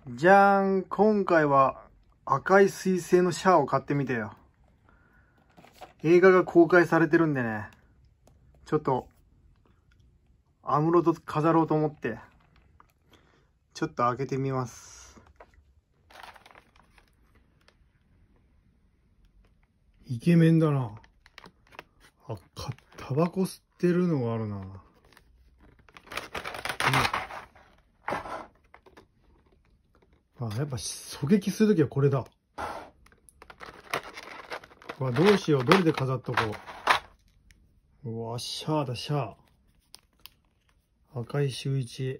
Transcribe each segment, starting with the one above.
じゃーん、今回は赤い彗星のシャアを買ってみてよ。映画が公開されてるんでね、ちょっと安室と飾ろうと思って、ちょっと開けてみます。イケメンだな。タバコ吸ってるのがあるな。やっぱ狙撃するときはこれだ。どうしよう。どれで飾っとこう。うわ、シャアだ、シャア。赤い周一。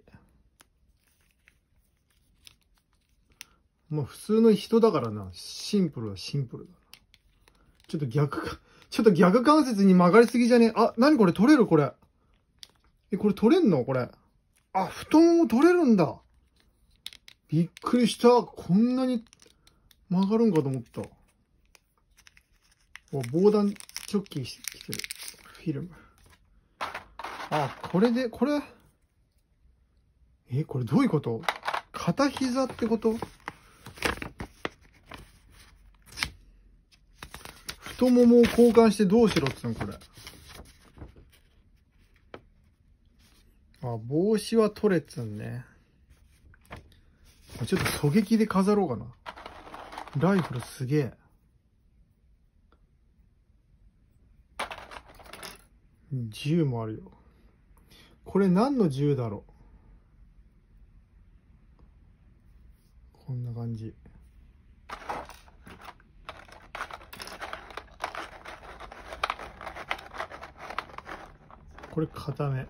まあ普通の人だからな。シンプルだ、シンプルだ。ちょっと逆関節に曲がりすぎじゃねえ。あ、なにこれ取れるこれ。これ取れんのこれ。あ、太もも取れるんだ。びっくりした。こんなに曲がるんかと思った。防弾チョッキしてきてる。フィルム。あ、これで、これどういうこと？片膝ってこと？太ももを交換してどうしろって言ったのこれ。帽子は取れっつんね。ちょっと狙撃で飾ろうかな。ライフルすげえ。銃もあるよ。これ何の銃だろう。こんな感じ。これ固め。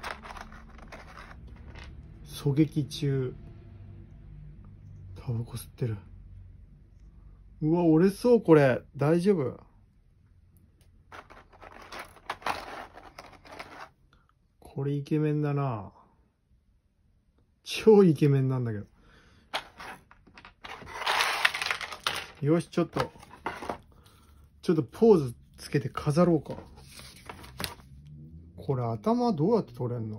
狙撃中。タバコ吸ってる。うわ、折れそう、これ。大丈夫？これイケメンだな。超イケメンなんだけど。よし、ちょっとポーズつけて飾ろうか。これ頭どうやって取れんの？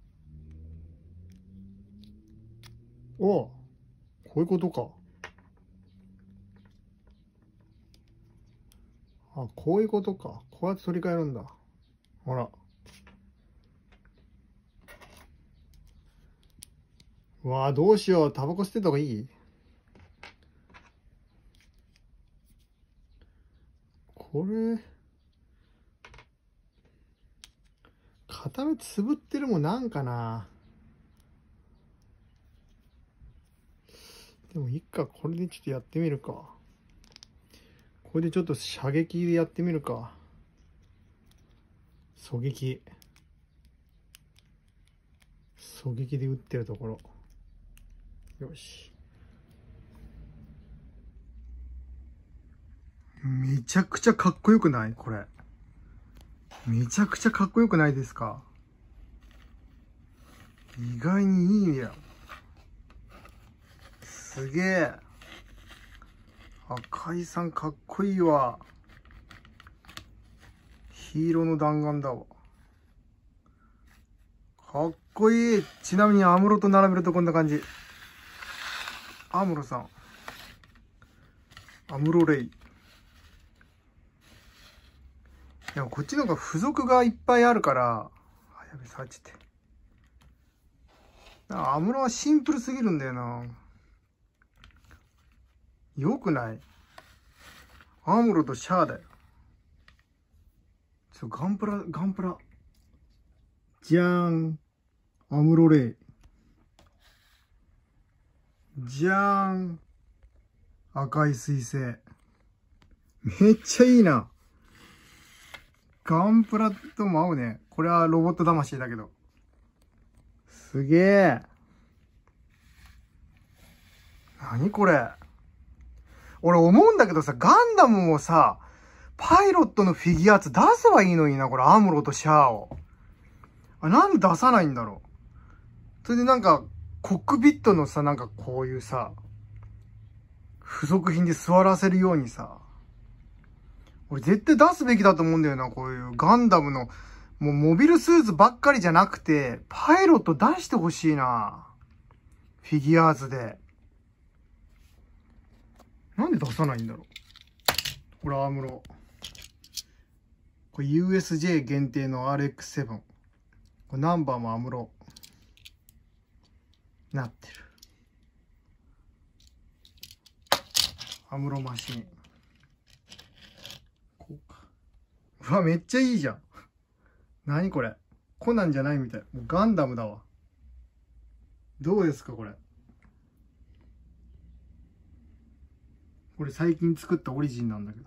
こういうことか。こういうことか。こうやって取り替えるんだ。ほら。わあ、どうしよう。タバコ捨てた方がいい？これ、片目つぶってるもんなんかな。でもいいか。これでちょっとやってみるか。これでちょっと射撃でやってみるか。狙撃で撃ってるところ。よし。めちゃくちゃかっこよくない？これ。めちゃくちゃかっこよくないですか？意外にいいや。すげえ。赤井さんかっこいいわ。黄色の弾丸だわ。かっこいい。ちなみに安室と並べるとこんな感じ。安室さん。安室レイ。でもこっちの方が付属がいっぱいあるから、やべ、触っちゃって。安室はシンプルすぎるんだよな。よくない？アムロとシャアだよ。ガンプラ。じゃーん。アムロレイ。じゃーん。赤い彗星。めっちゃいいな。ガンプラとも合うね。これはロボット魂だけど。すげえ。何これ。俺思うんだけどさ、ガンダムもさ、パイロットのフィギュアーツ出せばいいのにな、これ、アムロとシャアを。なんで出さないんだろう。それでなんか、コックピットのさ、なんかこういうさ、付属品で座らせるようにさ、俺絶対出すべきだと思うんだよな、こういうガンダムの、もうモビルスーツばっかりじゃなくて、パイロット出してほしいな。フィギュアーツで。 なんで出さないんだろう。これアームロ。これ USJ 限定の RX7。これナンバーもアムロ。なってる。アムロマシン。こうか。うわ、めっちゃいいじゃん。何これ。コナンじゃないみたい。もうガンダムだわ。どうですか、これ。これ最近作ったオリジンなんだけど。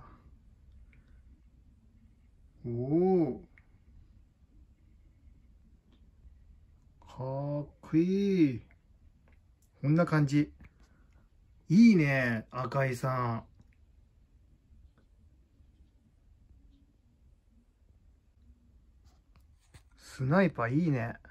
おお。かっこいい。こんな感じ。いいね、赤井さん。スナイパーいいね。